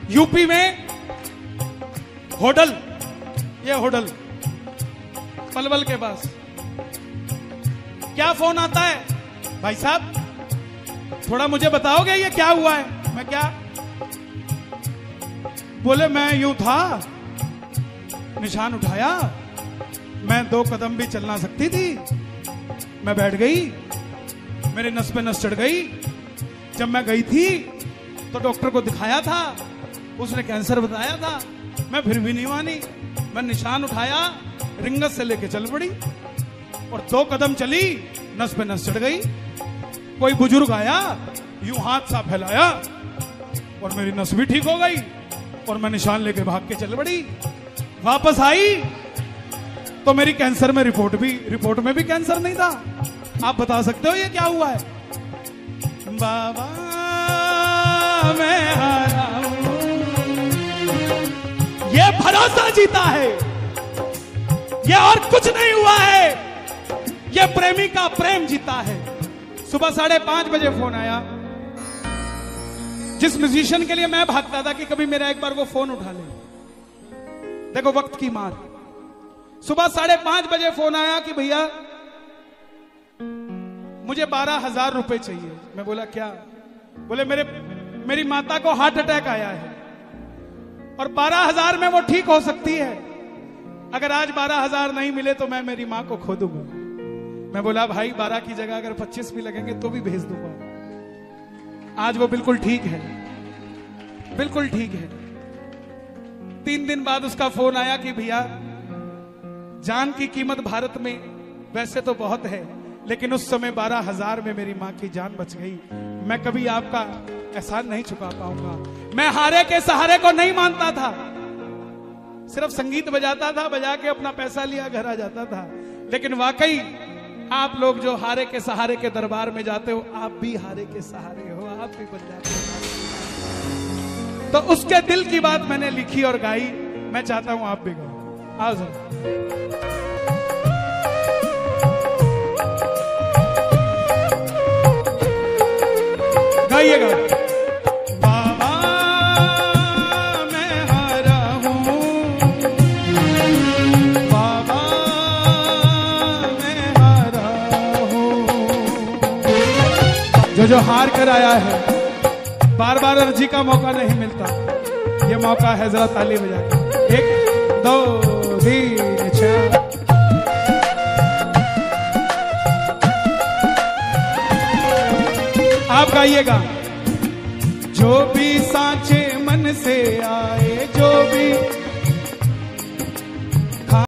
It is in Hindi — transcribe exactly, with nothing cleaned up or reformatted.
यूपी में होडल, ये होडल पलवल के पास, क्या फोन आता है, भाई साहब थोड़ा मुझे बताओगे ये क्या हुआ है? मैं क्या? बोले मैं यूं था, निशान उठाया, मैं दो कदम भी चल ना सकती थी, मैं बैठ गई, मेरे नस पे नस चढ़ गई। जब मैं गई थी तो डॉक्टर को दिखाया था, उसने कैंसर बताया था, मैं फिर भी नहीं मानी। मैं निशान उठाया, रिंगत से लेके चल पड़ी और दो कदम चली, नस पे नस चढ़ गई। कोई बुजुर्ग आया, यूं हाथ सा फैलाया और मेरी नस भी ठीक हो गई और मैं निशान लेके भाग के चल पड़ी। वापस आई तो मेरी कैंसर में रिपोर्ट भी रिपोर्ट में भी कैंसर नहीं था। आप बता सकते हो ये क्या हुआ है? बाबा मैं हारा हूं, ये भरोसा जीता है, ये और कुछ नहीं हुआ है, ये प्रेमी का प्रेम जीता है। सुबह साढ़े पांच बजे फोन आया, जिस म्यूजिशियन के लिए मैं भागता था कि कभी मेरा एक बार वो फोन उठा ले। देखो वक्त की मार। सुबह साढ़े पांच बजे फोन आया कि भैया मुझे बारह हजार रुपए चाहिए। मैं बोला क्या? बोले मेरे मेरी माता को हार्ट अटैक आया है और बारह हजार में वो ठीक हो सकती है, अगर आज बारह हजार नहीं मिले तो मैं मेरी मां को खो दूंगा। मैं बोला भाई बारह की जगह अगर पच्चीस भी लगेंगे तो भी भेज दूंगा। आज वो बिल्कुल ठीक है, बिल्कुल ठीक है। तीन दिन बाद उसका फोन आया कि भैया जान की कीमत भारत में वैसे तो बहुत है, लेकिन उस समय बारह हजार में मेरी मां की जान बच गई। मैं कभी आपका एहसान नहीं चुका पाऊंगा। मैं हारे के सहारे को नहीं मानता था, सिर्फ संगीत बजाता था, बजा के अपना पैसा लिया घर आ जाता था। लेकिन वाकई आप लोग जो हारे के सहारे के दरबार में जाते हो, आप भी हारे के सहारे हो, आप भी बन जाते हो। तो उसके दिल की बात मैंने लिखी और गाई। मैं चाहता हूं आप भी गाओ। आओ जरा। गाइएगा। बाबा मैं हारा हूं, बाबा मैं हारा हूं। जो जो हार कर आया है, बार बार अर्जी का मौका नहीं मिलता, ये मौका है, जरा ताली बजा के। एक दो तीन चार। आप गाइएगा। जो भी सांचे मन से आए,